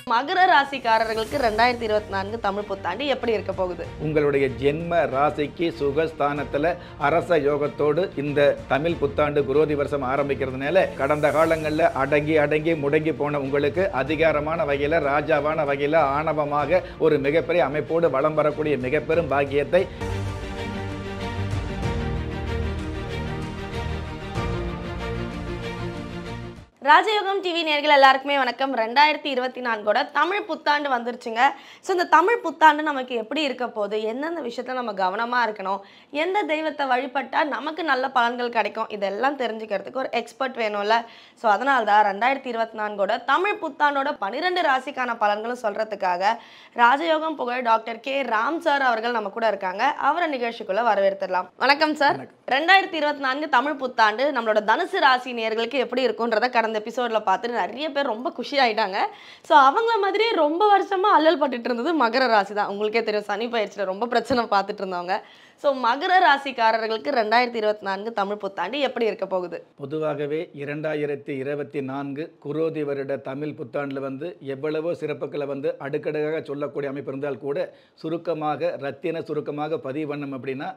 மகர ராசிக்காரர்களுக்கு 2024 தமிழ் புத்தாண்டு எப்படி இருக்க போகுது? உங்களுடைய ஜென்ம ராசிக்கு சுகஸ்தானத்துல அரச யோகத்தோடு இந்த தமிழ் புத்தாண்டு குரோதி வருஷம் ஆரம்பிக்கிறதுனால கடந்த காலங்களில் அடங்கி முடங்கி போன உங்களுக்கு அதிகாரமான வகையில் ராஜாவான வகையில் ஆணவமாக ஒரு மிகப்பெரிய அமைப்போடு வலம் வரக்கூடிய மிகப்பெரும் பாக்கியத்தை ராஜயோகம் டிவி நேயர்கள் எல்லாருக்குமே வணக்கம். 2024 தமிழ் புத்தாண்டு வந்துருச்சுங்க. ஸோ இந்த தமிழ் புத்தாண்டு நமக்கு எப்படி இருக்க போகுது, எந்தெந்த விஷயத்தில் நம்ம கவனமாக இருக்கணும், எந்த தெய்வத்தை வழிபட்டால் நமக்கு நல்ல பலன்கள் கிடைக்கும், இதெல்லாம் தெரிஞ்சுக்கிறதுக்கு ஒரு எக்ஸ்பர்ட் வேணும்ல. ஸோ அதனால தான் 2024 தமிழ் புத்தாண்டோட 12 ராசிக்கான பலன்களும் சொல்கிறதுக்காக ராஜயோகம் புகழ் டாக்டர் கே ராம் சார் அவர்கள் நம்ம கூட இருக்காங்க. அவரை நிகழ்ச்சிக்குள்ளே வரவேற்றுடலாம். வணக்கம் சார். 2024 தமிழ் புத்தாண்டு நம்மளோட தனுசு ராசி நேயர்களுக்கு எப்படி இருக்குன்றத கடந்த எபிசோடில் பார்த்துட்டு நிறைய பேர் ரொம்ப குஷி ஆகிட்டாங்க. ஸோ அவங்கள மாதிரியே ரொம்ப வருஷமாக அல்லல் பட்டுட்டு இருந்தது மகர ராசி தான். உங்களுக்கே தெரியும், சனி பயிற்சியில் ரொம்ப பிரச்சனை பார்த்துட்டு இருந்தவங்க. ஸோ மகர ராசிக்காரர்களுக்கு 2024 தமிழ் புத்தாண்டு எப்படி இருக்க போகுது? பொதுவாகவே 2024 குரோதி வருட தமிழ் புத்தாண்டில் எவ்வளவோ சிறப்புகளை அடுக்கடுக்காக சொல்லக்கூடிய அமைப்பு இருந்தால் கூட சுருக்கமாக ரத்தின சுருக்கமாக பதிவு பண்ணோம் அப்படின்னா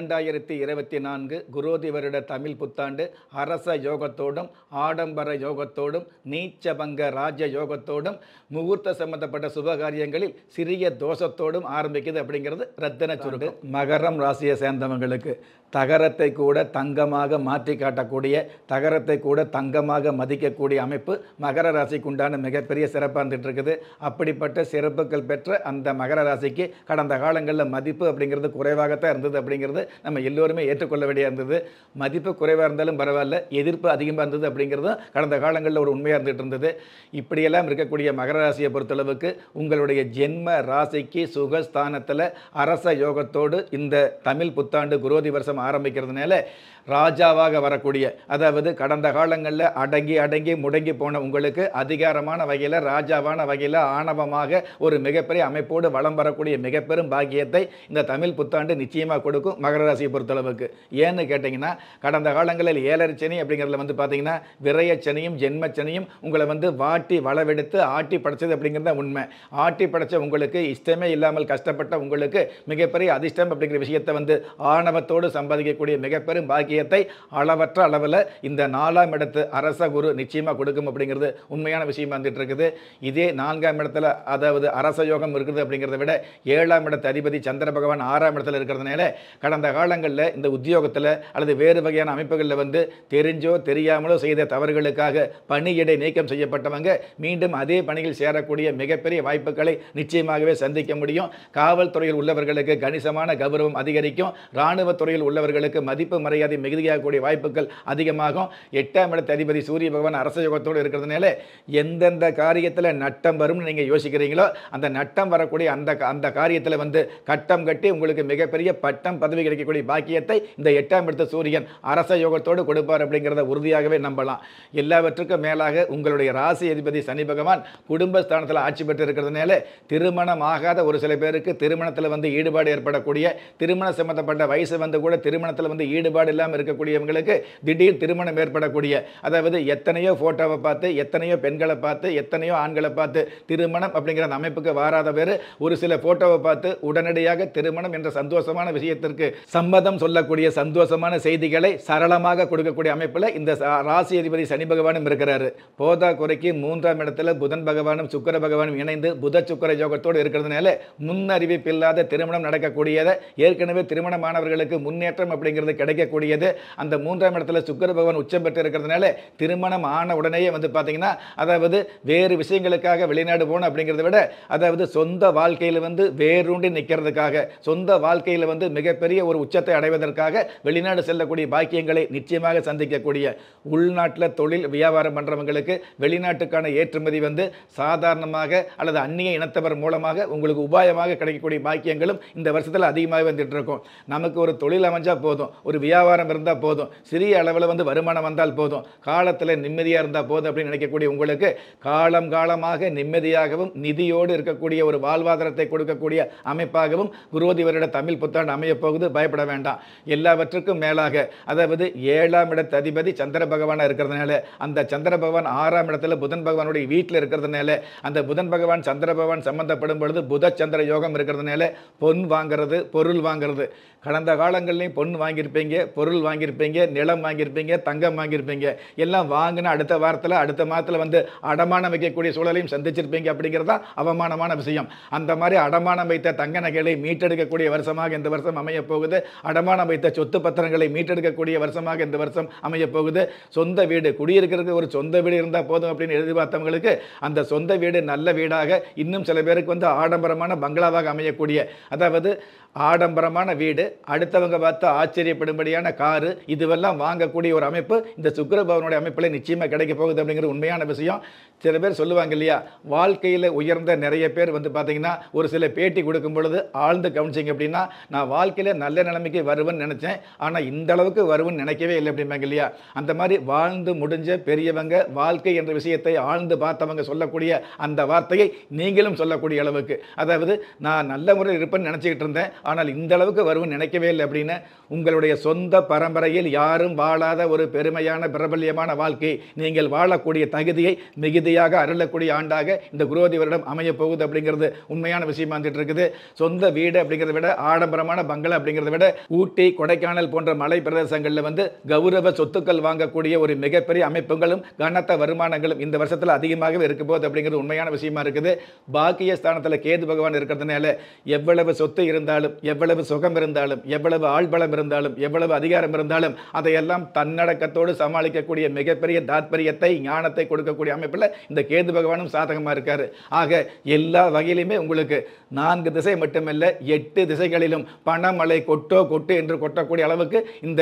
2024 குரோதி வருட தமிழ் புத்தாண்டு அரச யோகத்தோடும் ஆடம்பர யோகத்தோடும் நீச்சபங்க ராஜ யோகத்தோடும் முகூர்த்த சம்பந்தப்பட்ட சுபகாரியங்களில் சிறிய தோஷத்தோடும் ஆரம்பிக்குது அப்படிங்கிறது ரத்தின சுருக்கம். மகரம் ராசியை சேர்ந்தவங்களுக்கு தகரத்தை கூட தங்கமாக மாற்றி காட்டக்கூடிய, தகரத்தை கூட தங்கமாக மதிக்கக்கூடிய அமைப்பு மகர ராசிக்கு உண்டான மிகப்பெரிய சிறப்பாக இருந்துகிட்டு இருக்குது. அப்படிப்பட்ட சிறப்புகள் பெற்ற அந்த மகர ராசிக்கு கடந்த காலங்களில் மதிப்பு அப்படிங்கிறது குறைவாகத்தான் இருந்தது அப்படிங்கிறது நம்ம எல்லோருமே ஏற்றுக்கொள்ள வேண்டிய இருந்தது. மதிப்பு குறைவாக இருந்தாலும் பரவாயில்ல, எதிர்ப்பு அதிகமாக இருந்தது அப்படிங்கிறதும் கடந்த காலங்களில் ஒரு உண்மையாக இருந்துகிட்டு இருந்தது. இப்படியெல்லாம் இருக்கக்கூடிய மகர ராசியை பொறுத்தளவுக்கு உங்களுடைய ஜென்ம ராசிக்கு சுகஸ்தானத்தில் அரச யோகத்தோடு இந்த தமிழ் புத்தாண்டு குரோதி வருஷம் ஆரம்பிக்கிறதுனால ராஜாவாக வரக்கூடிய, அதாவது கடந்த காலங்களில் அடங்கி முடங்கி போன உங்களுக்கு அதிகாரமான வகையில் ராஜாவான வகையில் ஆணவமாக ஒரு மிகப்பெரிய அமைப்போடு வலம் வரக்கூடிய மிகப்பெரும் பாக்கியத்தை இந்த தமிழ் புத்தாண்டு நிச்சயமாக கொடுக்கும் மகர ராசியை பொறுத்தளவுக்கு. ஏன்னு கேட்டிங்கன்னா கடந்த காலங்களில் ஏழரை சனி அப்படிங்கிறதுல பார்த்தீங்கன்னா விரயச்சனியும் ஜென்மச்சனியும் உங்களை வாட்டி வளவெடுத்து ஆட்டி படைச்சது அப்படிங்கிறது தான் உண்மை. ஆட்டி படைச்ச உங்களுக்கு இஷ்டமே இல்லாமல் கஷ்டப்பட்ட உங்களுக்கு மிகப்பெரிய அதிர்ஷ்டம் அப்படிங்கிற விஷயத்தை ஆணவத்தோடு சம்பாதிக்கக்கூடிய மிகப்பெரும் பாக்கியத்தை அளவற்ற அளவில் இந்த 4ஆம் இடத்து அரச குரு நிச்சயமாக கொடுக்கும் அப்படிங்கிறது உண்மையான விஷயமா வந்துட்டு இருக்குது. இதே 4ஆம் இடத்துல அதாவது அரச யோகம் இருக்குது அப்படிங்கிறத விட 7ஆம் இடத்து அதிபதி சந்திர பகவான் 6ஆம் இடத்துல இருக்கிறதுனால கடந்த காலங்களில் இந்த உத்தியோகத்தில் அல்லது வேறு வகையான அமைப்புகளில் தெரிஞ்சோ தெரியாமலோ செய்த தவறுகளுக்காக பணியிடை நீக்கம் செய்யப்பட்டவங்க மீண்டும் அதே பணியில் சேரக்கூடிய மிகப்பெரிய வாய்ப்புகளை நிச்சயமாகவே சந்திக்க முடியும். காவல்துறையில் உள்ளவர்களுக்கு கணிசமான கௌரவம் அதிகரிக்கும். இராணுவத்துறையில் உள்ளவர்களுக்கு மதிப்பு மரியாதை மிகுதியாகக்கூடிய வாய்ப்புகள் அதிகமாகும். 8ஆம் இடத்து அதிபதி சூரிய பகவான் அரச யோகத்தோடு இருக்கிறதுனால எந்தெந்த காரியத்தில் நட்டம் வரும்னு நீங்கள் யோசிக்கிறீங்களோ அந்த நட்டம் வரக்கூடிய அந்த காரியத்தில் கட்டம் கட்டி உங்களுக்கு மிகப்பெரிய பட்டம் பதவி கிடைக்கக்கூடிய பாக்கியத்தை இந்த 8ஆம் இடத்து சூரியன் அரச யோகத்தோடு கொடுப்பார் அப்படிங்கிறத உறுதியாகவே நம்பலாம். எல்லாவற்றுக்கும் மேலாக உங்களுடைய ராசி அதிபதி சனி பகவான் குடும்பஸ்தானத்தில் ஆட்சி பெற்று இருக்கிறதுனால திருமணம் ஆகாத ஒரு சில பேருக்கு திருமணத்தில் ஈடுபாடு ஏற்படக்கூடிய, திருமண சம்பந்தப்பட்ட வயசு கூட திருமணத்தில் ஈடுபாடு இல்லாமல் இருக்கக்கூடியவங்களுக்கு திடீர் திருமணம் ஏற்படக்கூடிய, அதாவது எத்தனையோ போட்டோவை பார்த்து எத்தனையோ பெண்களை பார்த்து எத்தனையோ ஆண்களை பார்த்து திருமணம் அப்படிங்கிற அந்த அமைப்புக்கு வராத பேர் ஒரு சில போட்டோவை பார்த்து உடனடியாக திருமணம் என்ற சந்தோஷமான விஷயத்திற்கு சம்மதம் சொல்லக்கூடிய சந்தோஷமான செய்திகளை சரளமாக கொடுக்கக்கூடிய அமைப்பில் இந்த ராசி அதிபதி சனி பகவானும் இருக்கிறாரு. போதா குறைக்கு 3ஆம் இடத்துல புதன் பகவானும் சுக்கிர பகவானும் இணைந்து புத சுக்கிர யோகத்தோடு இருக்கிறதுனால முன்னறிவிப்பில்லாத திருமணம் நடக்கக்கூடியதை, ஏற்கனவே திருமணமானவர்களுக்கு முன்னேற்றம் அப்படிங்கிறது கிடைக்கக்கூடியது. அந்த 3ஆம் இடத்துல சுக்கிர பகவான் உச்சம் பெற்று இருக்கிறதுனால திருமணம் ஆன உடனேயே பார்த்தீங்கன்னா அதாவது வேறு விஷயங்களுக்காக வெளிநாடு போகணும் அப்படிங்கிறத விட அதாவது சொந்த வாழ்க்கையில் வேரூண்டி நிற்கிறதுக்காக, சொந்த வாழ்க்கையில் மிகப்பெரிய ஒரு உச்சத்தை அடைவதற்காக வெளிநாடு செல்லக்கூடிய பாக்கியங்களை நிச்சயமாக சந்திக்கக்கூடிய, உள்நாட்டில் தொழில் வியாபாரம் பண்ணுறவங்களுக்கு வெளிநாட்டுக்கான ஏற்றுமதி சாதாரணமாக அல்லது அந்நிய இனத்தவர் மூலமாக உங்களுக்கு உபாயமாக கிடைக்கக்கூடிய பாக்கியங்களும் இந்த வருஷத்தில் அதிகமாக வந்துட்டு இருக்கோம். நமக்கு ஒரு தொழில் அமைஞ்சா போதும், ஒரு வியாபாரம் இருந்தால் போதும், சிறிய அளவில் வந்து வருமானம் வந்தால் போதும், காலத்தில் நிம்மதியாக இருந்தால் போதும் அப்படின்னு நினைக்கக்கூடிய உங்களுக்கு காலம் காலமாக நிம்மதியாகவும் நிதியோடு இருக்கக்கூடிய ஒரு வாழ்வாதாரத்தை கொடுக்கக்கூடிய அமைப்பாகவும் குரோதி வருட தமிழ் புத்தாண்டு அமையப் போகுது. பயப்பட வேண்டாம். எல்லாவற்றுக்கும் மேலாக அதாவது 7ஆம் இடத்து அதிபதி சந்திர பகவானாக இருக்கிறதுனால, அந்த சந்திர பகவான் 6ஆம் இடத்துல புதன் பகவானுடைய வீட்டில் இருக்கிறதுனால, அந்த புதன் பகவான் சந்திர பகவான் சம்பந்தப்படும் பொழுது புத சந்திர யோகம் இருக்கிறதுனால பொன் வாங்கிறது, பொருள் வாங்கிறது. கடந்த காலங்கள்லையும் பொன் வாங்கியிருப்பீங்க, பொருள் வாங்கியிருப்பீங்க, நிலம் வாங்கியிருப்பீங்க, தங்கம் வாங்கியிருப்பீங்க. எல்லாம் வாங்கின அடுத்த வாரத்தில் அடுத்த மாதத்தில் வந்து அடமானம் வைக்கக்கூடிய சூழலையும் சந்திச்சிருப்பீங்க. அப்படிங்கிறது தான் அவமானமான விஷயம். அந்த மாதிரி அடமானம் வைத்த தங்க நகைகளை மீட்டெடுக்கக்கூடிய வருஷமாக இந்த வருஷம் அமையப் போகுது. அடமானம் வைத்த சொத்து பத்திரங்களை மீட்டெடுக்கக்கூடிய வருஷமாக இந்த வருஷம் அமையப் போகுது. சொந்த வீடு, குடியிருக்கிறதுக்கு ஒரு சொந்த வீடு இருந்தால் போதும் அப்படின்னு எதிர்பார்த்தவங்களுக்கு அந்த சொந்த வீடு நல்ல வீடாக, இன்னும் சில பேருக்கு வந்து ஆடம்பரமான பங்களாவாக அமையக்கூடிய, அதாவது ஆடம்பரமான வீடு, அடுத்தவங்க பார்த்து ஆச்சரியப்படும்படியான காரு, இதுவெல்லாம் வாங்கக்கூடிய ஒரு அமைப்பு இந்த சுக்கிர பகவானுடைய அமைப்பில் நிச்சயமாக கிடைக்க போகுது அப்படிங்கிற உண்மையான விஷயம். சில பேர் சொல்லுவாங்க இல்லையா, வாழ்க்கையில் உயர்ந்த நிறைய பேர் வந்து பார்த்தீங்கன்னா ஒரு சில பேட்டி கொடுக்கும் பொழுது ஆழ்ந்து கவனிச்சிங்க அப்படின்னா, நான் வாழ்க்கையில் நல்ல நிலைமைக்கு வருவேன்னு நினச்சேன், ஆனால் இந்த அளவுக்கு வருவேன்னு நினைக்கவே இல்லை அப்படிம்பாங்க இல்லையா. அந்த மாதிரி வாழ்ந்து முடிஞ்ச பெரியவங்க, வாழ்க்கை என்ற விஷயத்தை ஆழ்ந்து பார்த்தவங்க சொல்லக்கூடிய அந்த வார்த்தையை நீங்களும் சொல்லக்கூடிய அளவுக்கு, அதாவது நான் நல்ல முறையில் இருப்பேன்னு நினச்சிக்கிட்டு இருந்தேன், ஆனால் இந்த அளவுக்கு வருவேன்னு நினைக்கவே இல்லை அப்படின்னு உங்களுடைய சொந்த பரம்பரையில் யாரும் வாழாத ஒரு பெருமையான பிரபல்யமான வாழ்க்கை நீங்கள் வாழக்கூடிய தகுதியை மிகுதியாக அருளக்கூடிய ஆண்டாக இந்த குரோதி வருடம் அமையப் போகுது அப்படிங்கிறது உண்மையான விஷயமா வந்துட்டு இருக்குது. சொந்த வீடு அப்படிங்கிறத விட, ஆடம்பரமான பங்களா அப்படிங்கிறத விட, ஊட்டி கொடைக்கானல் போன்ற மலை பிரதேசங்களில் வந்து கௌரவ சொத்துக்கள் வாங்கக்கூடிய ஒரு மிகப்பெரிய அமைப்புகளும் கனத்த வருமானங்களும் இந்த வருஷத்தில் அதிகமாகவே இருக்க போகுது அப்படிங்கிறது உண்மையான விஷயமா இருக்குது. பாக்கிய ஸ்தானத்தில் கேது பகவான் இருக்கிறதுனால எவ்வளவு சொத்து இருந்தாலும், எவ்வளவு சுகம் இருந்தாலும், எவ்வளவு ஆள்பலம் இருந்தாலும், எவ்வளவு அதிகாரம் இருந்தாலும் அதையெல்லாம் தன்னடக்கத்தோடு சமாளிக்கக்கூடிய மிகப்பெரிய தாத்பரியத்தை, ஞானத்தை கொடுக்கக்கூடிய அமைப்பில் இந்த கேது பகவானும் சாதகமாக இருக்காரு. ஆக எல்லா வகையிலுமே உங்களுக்கு 4 திசை மட்டுமல்ல 8 திசைகளிலும் பணமழை கொட்டோ கொட்டு என்று கொட்டக்கூடிய அளவுக்கு இந்த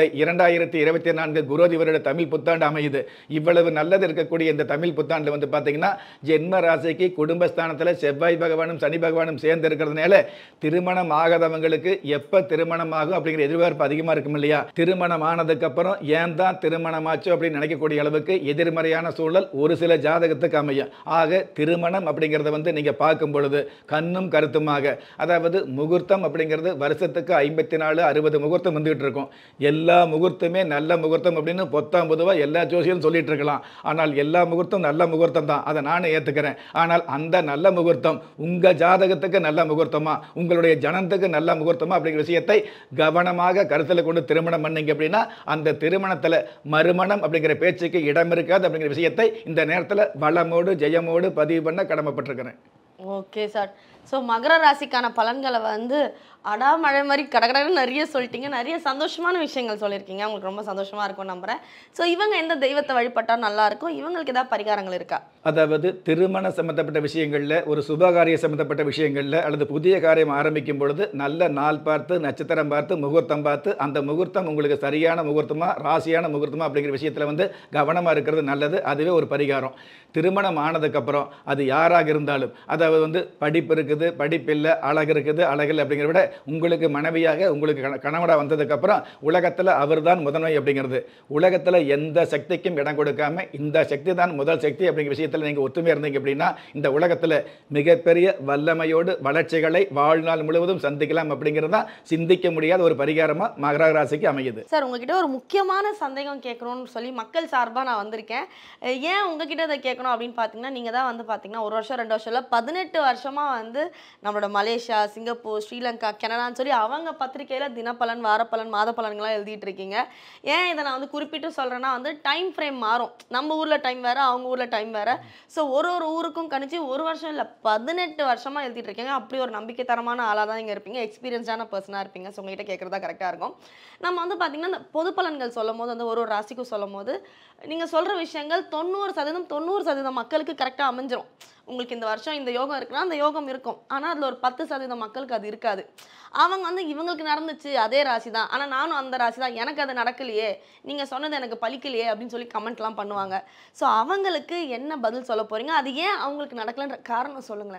2024 குரோதி வருட தமிழ் புத்தாண்டு அமையுது. இவ்வளவு நல்லது இருக்கக்கூடிய இந்த தமிழ் புத்தாண்டு வந்து பார்த்தீங்கன்னா ஜென்ம ராசிக்கு குடும்பஸ்தானத்தில் செவ்வாய் பகவானும் சனி பகவானும் சேர்ந்து இருக்கிறதுனால திருமணம் ஆகாதவங்களுக்கு எப்போ திருமணம் ஆகும் அப்படிங்கிற எதிர்பார்ப்பு அதிகமாக இருக்கும் இல்லையா. திருமணம் ஆனதுக்கு அப்புறம் ஏன் தான் திருமணம் ஆச்சு அப்படின்னு நினைக்கக்கூடிய அளவுக்கு எதிர்மறையான சூழல் ஒரு சில ஜாதகத்துக்கு அமையும். ஆக திருமணம் அப்படிங்கிறத வந்து நீங்கள் பார்க்கும் பொழுது கண்ணும் கருத்துமாக, அதாவது முகூர்த்தம் அப்படிங்கிறது வருஷத்துக்கு 54 60 முகூர்த்தம் வந்துகிட்டு இருக்கும். எல்லா முகூர்த்தமே நல்ல முகூர்த்தம் அப்படின்னு பொத்தாம் பொதுவாக எல்லா ஜோசியும் சொல்லிட்டு இருக்கலாம். ஆனால் எல்லா முகூர்த்தம் நல்ல முகூர்த்தம் தான், அதை நானும் ஏற்றுக்கிறேன். ஆனால் அந்த நல்ல முகூர்த்தம் உங்கள் ஜாதகத்துக்கு நல்ல முகூர்த்தமா, உங்களுடைய ஜனத்துக்கு நல்ல முகூர்த்தமா அப்படிங்கிற விஷயத்தை கவனமாக கருத்தில் கொண்டு திருமணம் பண்ணீங்க அப்படின்னா அந்த திருமணத்தில் மறுமணம் அப்படிங்கிற பேச்சுக்கு இடம் இருக்காது அப்படிங்கிற விஷயத்தை இந்த நேரத்தில் வளமோடு ஜெயமோடு பதிவு பண்ண கடமைப்பட்டிருக்கிறேன். Okay sir. ஸோ மகர ராசிக்கான பலன்களை வந்து அடாமழை மாதிரி கடகடன்னு நிறைய சொல்லிட்டீங்க. நிறைய சந்தோஷமான விஷயங்கள் சொல்லியிருக்கீங்க. உங்களுக்கு ரொம்ப சந்தோஷமாக இருக்கும் நம்புகிறேன். ஸோ இவங்க எந்த தெய்வத்தை வழிபட்டால் நல்லாயிருக்கும், இவங்களுக்கு ஏதாவது பரிகாரங்கள் இருக்கா? அதாவது திருமண சம்பந்தப்பட்ட விஷயங்களில், ஒரு சுபகாரிய சம்பந்தப்பட்ட விஷயங்களில், அல்லது புதிய காரியம் ஆரம்பிக்கும் பொழுது நல்ல நாள் பார்த்து, நட்சத்திரம் பார்த்து, முகூர்த்தம் பார்த்து, அந்த முகூர்த்தம் உங்களுக்கு சரியான முகூர்த்தமா, ராசியான முகூர்த்தமா அப்படிங்கிற விஷயத்தில் வந்து கவனமாக இருக்கிறது நல்லது. அதுவே ஒரு பரிகாரம். திருமணம் ஆனதுக்கப்புறம் அது யாராக இருந்தாலும், அதாவது வந்து படிப்பு இருக்குது, படிப்பு இல்லை, அழகு இருக்குது, அழகில் அப்படிங்கிறத விட உங்களுக்கு மனைவியாக, உங்களுக்கு கணவனாக வந்ததுக்கப்புறம் உலகத்தில் அவர் தான் முதன்மை அப்படிங்கிறது, உலகத்தில் எந்த சக்திக்கும் இடம் கொடுக்காம இந்த சக்தி தான் முதல் சக்தி அப்படிங்கிற விஷயத்தில் நீங்கள் ஒத்துமையாக இருந்தீங்க அப்படின்னா இந்த உலகத்தில் மிகப்பெரிய வல்லமையோடு வளர்ச்சிகளை வாழ்நாள் முழுவதும் சந்திக்கலாம் அப்படிங்கிறது தான் சிந்திக்க முடியாத ஒரு பரிகாரமாக மகர ராசிக்கு அமையுது. சார், உங்ககிட்ட ஒரு முக்கியமான சந்தேகம் கேட்கணும்னு சொல்லி மக்கள் சார்பாக நான் வந்திருக்கேன். ஏன் உங்ககிட்ட இதை கேட்கணும் அப்படின்னு பார்த்தீங்கன்னா, நீங்கள் தான் வந்து பார்த்தீங்கன்னா 1 வருஷம் 2 வருஷம் இல்லை 18 வருஷமாக வந்து நம்மளோட மலேசியா, சிங்கப்பூர், ஸ்ரீலங்கா, கனடான்னு சொல்லி அவங்க பத்திரிகையில் தினப்பலன், வாரப்பலன், மாத பலன்கள்லாம் எழுதிட்டு இருக்கீங்க. ஏன் இதை நான் வந்து குறிப்பிட்டு சொல்கிறேன்னா வந்து டைம் ஃப்ரேம் மாறும். நம்ம ஊரில் டைம் வேறு, அவங்க ஊரில் டைம் வேறு. ஸோ ஒரு ஊருக்கும் கணிச்சு 1 வருஷம் இல்லை 18 வருஷமாக எழுதிட்டு இருக்கீங்க. அப்படி ஒரு நம்பிக்கைத்தரமான ஆளாக தான் நீங்கள் இருப்பீங்க. எக்ஸ்பீரியன்ஸான பர்சனாக இருப்பீங்க. ஸோ உங்ககிட்ட கேட்குறதா கரெக்டாக இருக்கும். நம்ம வந்து பார்த்திங்கன்னா இந்த பொது பலன்கள் சொல்லும் போது அந்த ஒரு ராசிக்கும் சொல்லும் போது நீங்கள் சொல்கிற விஷயங்கள் 90% மக்களுக்கு கரெக்டாக அமைஞ்சிரும். உங்களுக்கு இந்த வருஷம் இந்த யோகம் இருக்குன்னா அந்த யோகம் இருக்கும். ஆனால் அதில் ஒரு 10% மக்களுக்கு அது இருக்காது. அவங்க வந்து இவங்களுக்கு நடந்துச்சு அதே ராசி தான், ஆனால் நானும் அந்த ராசி தான், எனக்கு அது நடக்கலையே, நீங்கள் சொன்னது எனக்கு பலிக்கலையே அப்படின்னு சொல்லி கமெண்ட்லாம் பண்ணுவாங்க. ஸோ அவங்களுக்கு என்ன பதில் சொல்ல போகிறீங்க? அது ஏன் அவங்களுக்கு நடக்கலன்ற காரணம் சொல்லுங்களேன்.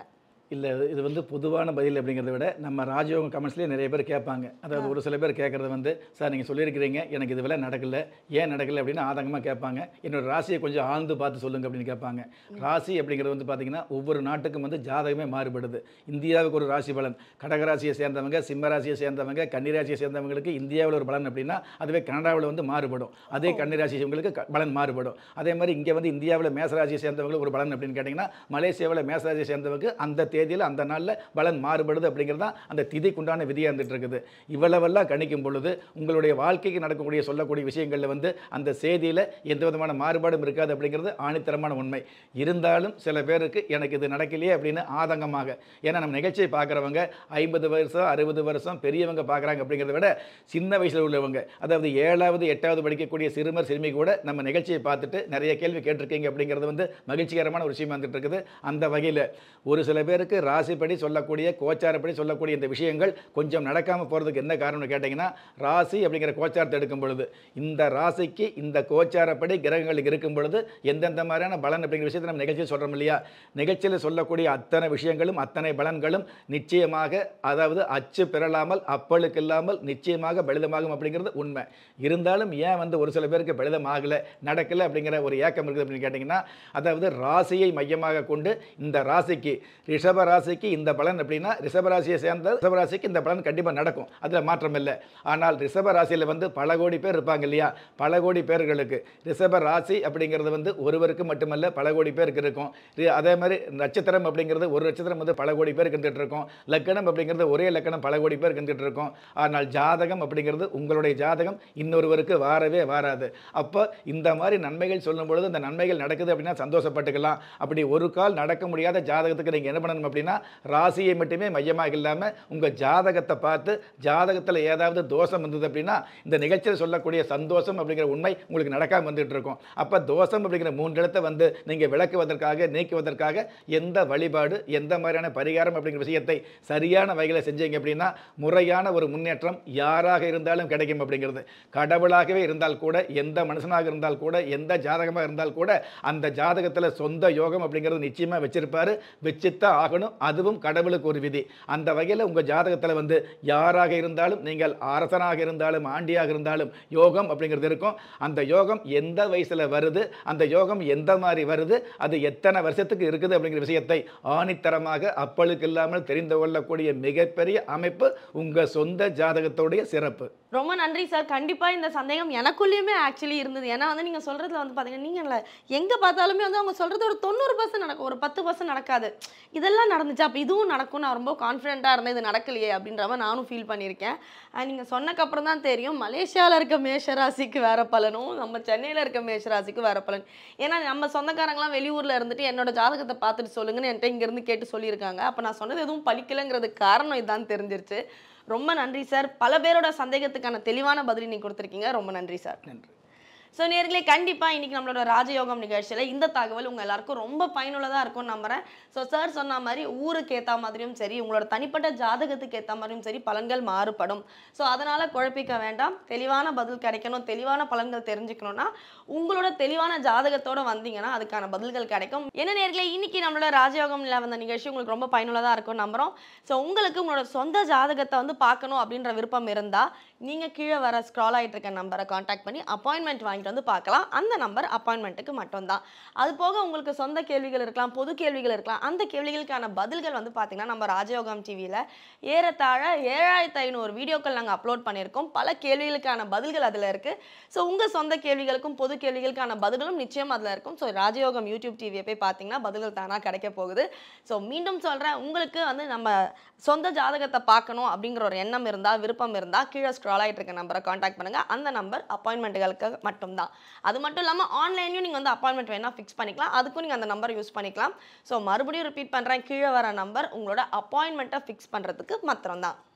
இல்லை இது வந்து பொதுவான பதில் அப்படிங்கிறத விட நம்ம ராஜயோகம் கமெண்ட்ஸ்லேயே நிறைய பேர் கேட்பாங்க. அதாவது ஒரு சில பேர் கேட்குறது வந்து, சார் நீங்கள் சொல்லியிருக்கிறீங்க எனக்கு இது வேலை நடக்கல, ஏன் நடக்கல அப்படின்னு ஆதங்கமாக கேட்பாங்க. என்னோட ராசியை கொஞ்சம் ஆழ்ந்து பார்த்து சொல்லுங்க அப்படின்னு கேட்பாங்க. ராசி அப்படிங்கிறது வந்து பார்த்தீங்கன்னா ஒவ்வொரு நாட்டுக்கும் வந்து ஜாதகமே மாறுபடுது. இந்தியாவுக்கு ஒரு ராசி பலன், கடகராசியை சேர்ந்தவங்க, சிம்ம ராசியை சேர்ந்தவங்க, கன்னிராசியை சேர்ந்தவங்களுக்கு இந்தியாவில் ஒரு பலன் அப்படின்னா அதுவே கனடாவில் வந்து மாறுபடும். அதே கன்னிராசிங்களுக்கு பலன் மாறுபடும். அதே மாதிரி இங்கே வந்து இந்தியாவில் மேசராசியை சேர்ந்தவங்களுக்கு ஒரு பலன் அப்படின்னு கேட்டிங்கன்னா மலேசியாவில் மேசராசியை சேர்ந்தவங்க அந்த தேதியில் அந்த நாளில் பலன் மாறுபடுது அப்படிங்கிறது தான் அந்த திதிக்குண்டான விதியாக இருந்துட்டு இருக்குது. இவ்வளவெல்லாம் கணிக்கும் பொழுது உங்களுடைய வாழ்க்கைக்கு நடக்கக்கூடிய சொல்லக்கூடிய விஷயங்களில் வந்து அந்த செய்தியில் எந்த விதமான மாறுபாடும் இருக்காது அப்படிங்கிறது ஆணித்தரமான உண்மை. இருந்தாலும் சில பேருக்கு எனக்கு இது நடக்கலையே அப்படின்னு ஆதங்கமாக, ஏன்னா நம்ம நிகழ்ச்சியை பார்க்குறவங்க 50 வருஷம் 60 வருஷம் பெரியவங்க பார்க்குறாங்க அப்படிங்கிறத விட சின்ன வயசில் உள்ளவங்க, அதாவது 7வது 8வது படிக்கக்கூடிய சிறுமர் சிறுமி கூட நம்ம நிகழ்ச்சியை பார்த்துட்டு நிறைய கேள்வி கேட்டிருக்கீங்க அப்படிங்கிறது வந்து மகிழ்ச்சிகரமான ஒரு விஷயமா வந்துட்டு இருக்குது. அந்த வகையில் ஒரு சில பேருக்கு ராசிப்படி சொல்லக்கூடிய கோச்சாரப்படி சொல்லக்கூடிய இந்த விஷயங்கள் கொஞ்சம் நடக்காமல் போகிறதுக்கு என்ன காரணம்னு கேட்டிங்கன்னா, ராசி அப்படிங்கிற கோச்சாரத்தை எடுக்கும் பொழுது இந்த ராசிக்கு இந்த கோச்சாரப்படி கிரகங்கள் இருக்கும் பொழுது எந்தெந்த மாதிரியான பலன் அப்படிங்கிற விஷயத்தை நம்ம நிகழ்ச்சியில் சொல்கிறோம் இல்லையா. நிகழ்ச்சியில் சொல்லக்கூடிய அத்தனை விஷயங்களும் அத்தனை பலன்களும் நிச்சயமாக, அதாவது அச்சு பெறலாமல் அப்பளுக்கு இல்லாமல் நிச்சயமாக பலிதமாகும் அப்படிங்கிறது உண்மை. இருந்தாலும் ஏன் வந்து ஒரு சில பேருக்கு பலிதம் ஆகலை நடக்கலை அப்படிங்கிற ஒரு ஏக்கம் இருக்குது அப்படின்னு கேட்டிங்கன்னா, அதாவது ராசியை மையமாக கொண்டு இந்த ராசிக்கு ரிஷப ராசிக்கு இந்த பலன் அப்படின்னா ரிஷபராசியை சேர்ந்த ரிஷபராசிக்கு இந்த பலன் கண்டிப்பாக நடக்கும், அதில் மாற்றம் இல்லை. ஆனால் ரிஷப ராசியில் வந்து பல கோடி பேர் இருப்பாங்க இல்லையா, பல கோடி பேர்களுக்கு ரிஷப ராசி அப்படிங்கிறது வந்து ஒருவருக்கு மட்டுமல்ல பல கோடி பேருக்கு இருக்கும். அதே மாதிரி நட்சத்திரம் அப்படிங்கிறது ஒரு நட்சத்திரம் வந்து பல கோடி பேருக்கு இருந்துகிட்டு இருக்கும். லக்கணம் அப்படிங்கிறது ஒரே லக்கணம் பல கோடி பேருக்கு இருந்துகிட்டு இருக்கும். ஆனால் ஜாதகம் அப்படிங்கிறது உங்களுடைய ஜாதகம் இன்னொருவருக்கு வாரவே வாராது. அப்போ இந்த மாதிரி நன்மைகள் சொல்லும் பொழுது இந்த நன்மைகள் நடக்குது அப்படின்னா சந்தோஷப்பட்டுக்கலாம். அப்படி ஒரு கால் நடக்க முடியாத ஜாதகத்துக்கு நீங்கள் என்ன பண்ணணும் அப்படின்னா, ராசியை மட்டுமே மையமாக இல்லாமல் உங்கள் ஜாதகத்தை பார்த்து ஜாதகத்தில் ஏதாவது தோஷம் வந்தது அப்படின்னா இந்த நிகழ்ச்சியில் சொல்லக்கூடிய சந்தோஷம் அப்படிங்கிற உண்மை உங்களுக்கு நடக்காமல் வந்துட்டு இருக்கும். அப்போ தோஷம் அப்படிங்கிற 3 இடத்தை வந்து நீங்கள் விளக்குவதற்காக நீக்குவதற்காக எந்த வழிபாடு எந்த மாதிரியான பரிகாரம் அப்படிங்கிற விஷயத்தை சரியான வகையில் செஞ்சீங்க அப்படின்னா முறையான ஒரு முன்னேற்றம் யாராக இருந்தாலும் கிடைக்கும் அப்படிங்கிறது. கடவுளாகவே இருந்தால் கூட, எந்த மனுஷனாக இருந்தால் கூட, எந்த ஜாதகமாக இருந்தால் கூட அந்த ஜாதகத்தில் சொந்த யோகம் அப்படிங்கிறது நிச்சயமாக வச்சிருப்பாரு, வச்சுத்தான் ஆகணும். அதுவும் கடவுளுக்கு ஒரு விதி. அந்த வகையில் உங்கள் ஜாதகத்தில் வந்து யாராக இருந்தாலும், நீங்கள் அரசனாக இருந்தாலும் ஆண்டியாக இருந்தாலும் யோகம் அப்படிங்கிறது இருக்கும். அந்த யோகம் எந்த வயசில் வருது, அந்த யோகம் எந்த மாதிரி வருது, அது எத்தனை வருஷத்துக்கு இருக்குது அப்படிங்கிற விஷயத்தை ஆணித்தரமாக அப்பளுக்கு இல்லாமல் தெரிந்து கொள்ளக்கூடிய மிகப்பெரிய அமைப்பு உங்கள் சொந்த ஜாதகத்தோடைய சிறப்பு. ரொம்ப நன்றி சார். கண்டிப்பாக இந்த சந்தேகம் எனக்குள்ளேயுமே ஆக்சுவலி இருந்தது. ஏன்னா வந்து நீங்கள் சொல்கிறதுல வந்து பார்த்தீங்கன்னா, நீங்கள் எங்கே பார்த்தாலுமே வந்து அவங்க சொல்கிறது ஒரு 90% நடக்கும், ஒரு 10% நடக்காது. இதெல்லாம் நடந்துச்சு, அப்போ இதுவும் நடக்கும். நான் ரொம்ப கான்ஃபிடென்ட்டாக இருந்தேன், இது நடக்கலையே அப்படின்ற மாதிரி நானும் ஃபீல் பண்ணியிருக்கேன். நீங்கள் சொன்னக்கப்புறம் தான் தெரியும் மலேசியாவில் இருக்க மேஷராசிக்கு வேறு பலனும் நம்ம சென்னையில் இருக்க மேஷராசிக்கு வேறு பலன். ஏன்னா நம்ம சொந்தக்காரங்களாம் வெளியூரில் இருந்துட்டு என்னோட ஜாதகத்தை பார்த்துட்டு சொல்லுங்கன்னு என்கிட்ட இங்கேருந்து கேட்டு சொல்லியிருக்காங்க. அப்போ நான் சொன்னது எதுவும் பலிக்கலைங்கிறதுக்கு காரணம் இதுதான் தெரிஞ்சிருச்சு. ரொம்ப நன்றி சார். பல பேரோட சந்தேகத்துக்கான தெளிவான பதில் நீங்க கொடுத்துருக்கீங்க. ரொம்ப நன்றி சார். நன்றி. ஸோ நேர்களே, கண்டிப்பாக இன்றைக்கி நம்மளோட ராஜயோகம் நிகழ்ச்சியில் இந்த தகவல் உங்கள் எல்லாருக்கும் ரொம்ப பயனுள்ளதாக இருக்கும்னு நம்புகிறேன். ஸோ சார் சொன்ன மாதிரி ஊருக்கு ஏற்ற மாதிரியும் சரி, உங்களோட தனிப்பட்ட ஜாதகத்துக்கு ஏற்ற மாதிரியும் சரி பலன்கள் மாறுபடும். ஸோ அதனால் குழப்பிக்க வேண்டாம். தெளிவான பதில் கிடைக்கணும், தெளிவான பலன்கள் தெரிஞ்சுக்கணுன்னா உங்களோட தெளிவான ஜாதகத்தோடு வந்தீங்கன்னா அதுக்கான பதில்கள் கிடைக்கும். என்ன நேர்களே, இன்றைக்கி நம்மளோட ராஜயோகம்ல வந்த நிகழ்ச்சி உங்களுக்கு ரொம்ப பயனுள்ளதாக இருக்கும்னு நம்புகிறோம். ஸோ உங்களுக்கு உங்களோட சொந்த ஜாதகத்தை வந்து பார்க்கணும் அப்படின்ற விருப்பம் இருந்தால் நீங்கள் கீழே வர ஸ்க்ரால் ஆகிட்டு இருக்க நம்பரை காண்டாக்ட் பண்ணி அப்பாயின்மெண்ட் வாங்கிட்டு வந்து பார்க்கலாம். அந்த நம்பர் அப்பாயின்மெண்ட்டுக்கு மட்டும்தான். அது போக உங்களுக்கு சொந்த கேள்விகள் இருக்கலாம், பொது கேள்விகள் இருக்கலாம். அந்த கேள்விகளுக்கான பதில்கள் வந்து பார்த்தீங்கன்னா நம்ம ராஜயோகம் டிவியில் ஏறத்தாழ 7500 வீடியோக்கள் நாங்கள் அப்லோட் பண்ணியிருக்கோம். பல கேள்விகளுக்கான பதில்கள் அதில் இருக்குது. ஸோ உங்கள் சொந்த கேள்விகளுக்கும் பொது கேள்விகளுக்கான பதில்களும் நிச்சயம் அதில் இருக்கும். ஸோ ராஜயோகம் யூடியூப் டிவியை போய் பார்த்தீங்கன்னா பதில்கள் தானாக கிடைக்க போகுது. ஸோ மீண்டும் சொல்கிறேன், உங்களுக்கு வந்து நம்ம சொந்த ஜாதகத்தை பார்க்கணும் அப்படிங்கிற ஒரு எண்ணம் இருந்தால், விருப்பம் இருந்தால் கீழே ஸ்க்ரால் ஆகிட்டு இருக்க நம்பரை காண்டாக்ட் பண்ணுங்கள். அந்த நம்பர் அப்பாயின்மெண்ட்டுகளுக்கு மட்டும்தான். அது மட்டும் இல்லாமல் ஆன்லைன்லையும் நீங்கள் வந்து அப்பாயின்மெண்ட் வேணால் ஃபிக்ஸ் பண்ணிக்கலாம். அதுக்கும் நீங்கள் அந்த நம்பரை யூஸ் பண்ணிக்கலாம். ஸோ மறுபடியும் ரிப்பீட் பண்ணுறேன், கீழே வர நம்பர் உங்களோட அப்பாயின்மெண்ட்டை ஃபிக்ஸ் பண்ணுறதுக்கு மாத்திரம்தான்.